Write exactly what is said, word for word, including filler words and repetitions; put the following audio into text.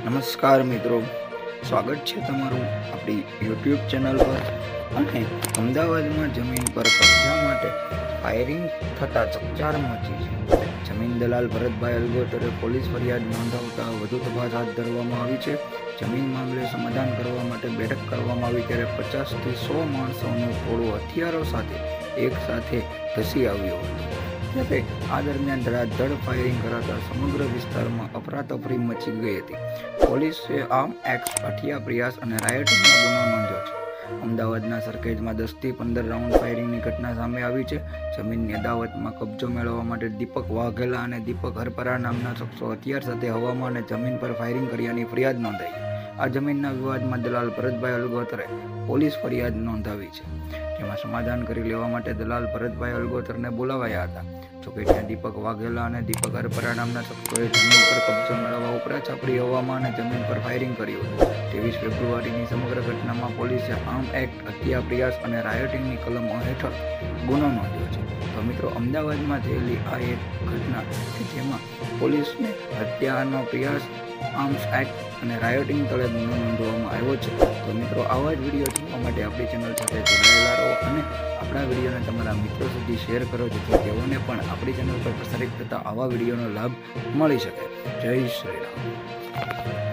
નમસ્કાર મિત્રો, સ્વાગત છે તમારું આપણી યુટ્યુબ ચેનલ પર। અને અમદાવાદમાં જમીન પર કબજા માટે ફાયરિંગ થતા ચકચાર મચી છે। જમીન દલાલ ભરતભાઈ અલગોતરે પોલીસ ફરિયાદ નોંધાવતા વધુ તપાસ હાથ ધરવામાં આવી છે। જમીન મામલે સમાધાન કરવા માટે બેઠક કરવામાં આવી ત્યારે પચાસથી સો માણસોનું ટોળું હથિયારો સાથે એક સાથે ધસી આવ્યું હતું। ત્યારે આ દરમિયાન ધડાધડ ફાયરિંગ કરાતા સમગ્ર વિસ્તારમાં અફરાતફરી મચી ગઈ હતી। પોલીસે આર્મ એક્ટ, હઠિયા પ્રયાસ અને રાયોટિંગનો ગુનો નોંધ્યો છે। અમદાવાદના સરખેજમાં દસથી પંદર રાઉન્ડ ફાયરિંગની ઘટના સામે આવી છે। જમીનની અદાવતમાં કબજો મેળવવા માટે દીપક વાઘેલા અને દીપક હરપરા નામના શખ્સો હથિયાર સાથે હવામાં અને જમીન પર ફાયરિંગ કર્યાની ફરિયાદ નોંધાઈ છે। આ જમીનના વિવાદમાં દલાલ ભરતભાઈ અલગોતરે પોલીસ ફરિયાદ નોંધાવી છે, જેમાં સમાધાન કરી લેવા માટે દલાલ ભરતભાઈ અલગોતરને બોલાવાયા હતા। જોકે ત્યાં દીપક વાઘેલા અને દીપક હરપરા નામના શખ્સોએ જમીન પર કબજો મેળવવા ઉપરા છાપરી હવામાં અને જમીન પર ફાયરિંગ કર્યું હતું। ત્રેવીસ ફેબ્રુઆરીની સમગ્ર ઘટનામાં પોલીસે આર્મ એક્ટ, હત્યા પ્રયાસ અને રાયોટિંગની કલમો હેઠળ ગુનો નોંધ્યો છે। તો મિત્રો, અમદાવાદમાં થયેલી આ એક ઘટના કે જેમાં પોલીસને હત્યાનો પ્રયાસ, આર્મ્સ એક્ટ અને રાયોટિંગ તળે ગુનો નોંધવામાં આવ્યો છે। તો મિત્રો, આવા જ વિડીયો જોવા માટે આપણી ચેનલ સાથે જોડાયેલા રહો અને આપણા વિડીયોને તમારા મિત્રો સુધી શેર કરો, જેથી તેઓને પણ આપણી ચેનલ પર પ્રસારિત થતા આવા વિડીયોનો લાભ મળી શકે। જય શ્રી રામ।